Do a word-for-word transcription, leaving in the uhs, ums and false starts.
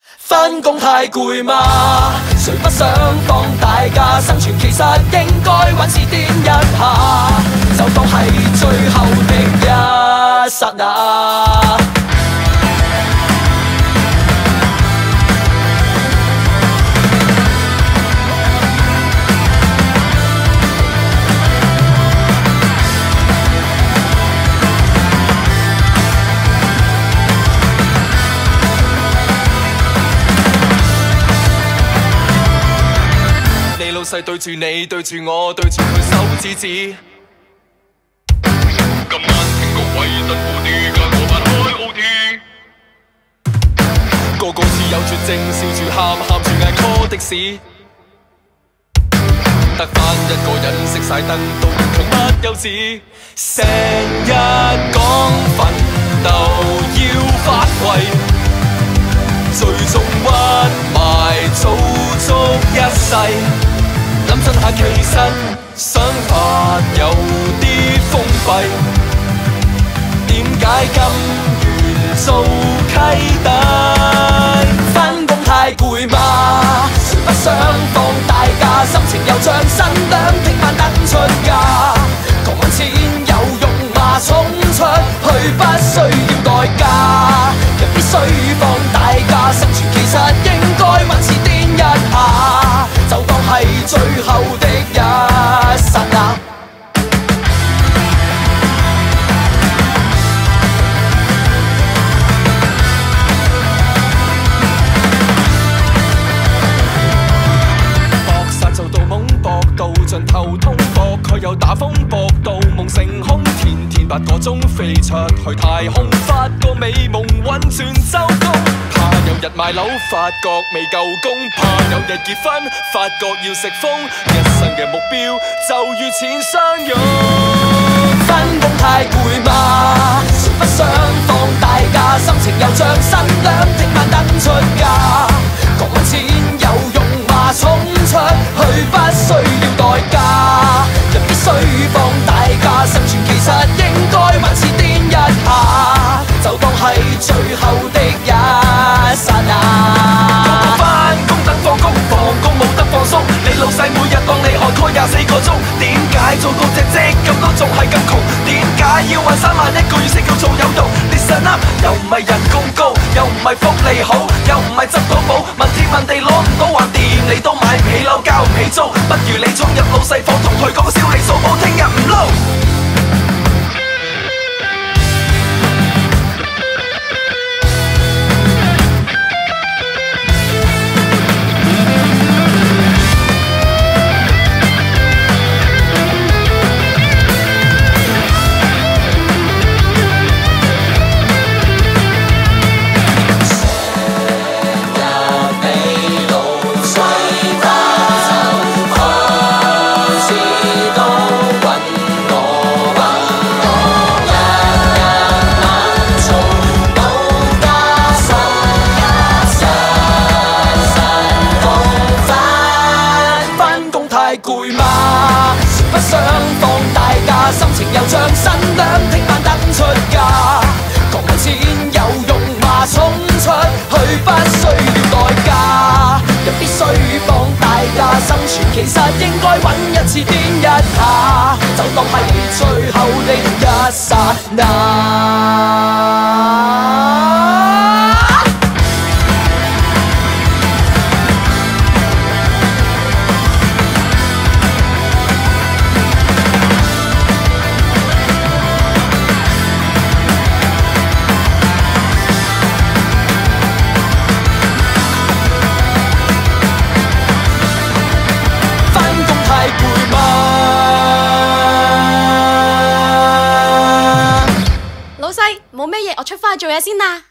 返工太攰嗎？誰不想放大假？生存其實應該揾次癲一下，就當係最後的一剎那。 老細對住你，對住我，對住佢手指指。今晚聽個位辛苦啲，加個班開 O T。個個似有絕症，笑住喊，喊住嗌 call 的士。得返一個人熄晒燈，都勉強不休止。成日講奮鬥要發圍，最終屈埋做足一世。諗真下其實想法有啲封閉，點解甘願做契弟？ 返工太攰嗎？誰不想放大假？心情又像新娘，聽晚等出嫁。狂揾錢有用嗎？衝出去不需要代價，人必須放大假，生存其實應該揾次癲一下，就當係最後的一剎那。 搏殺就到懵，搏到盡頭痛，搏佢又打風，搏到夢成空，天天八個鐘飛出去太空，發個美夢揾轉周公。怕有日買樓，發覺未夠工；怕有日結婚，發覺要食風。一生嘅目標就與錢相擁。 返工太攰嗎？誰不想放大假？心情又像新娘，聽晚等出嫁。狂揾錢有用嗎？衝出去不需要代價，人必須放大假，生存其實應該揾次癲一下，就當係最後的一剎那。 返工等放工，放工冇得放鬆。你老細每日當你on call廿四個鐘，點解做到隻積咁都仲係咁窮？點解要揾三萬一個月先叫做有用 ？Listen up， 又唔係人工高，又唔係福利好，又唔係執到寶，問天問地攞唔到還掂，你都買唔起樓，交唔起租，不如你衝入老細房同佢講笑你數簿，聽日唔撈。 攰嗎？誰不想放大假？心情又像新娘，聽晚等出嫁。狂揾錢有用嗎？衝出去不需要代價，人必須放大假，生存其實應該揾一次癲一下，就當係最後的一剎那。 老細，冇咩嘢，我出返去做嘢先啦。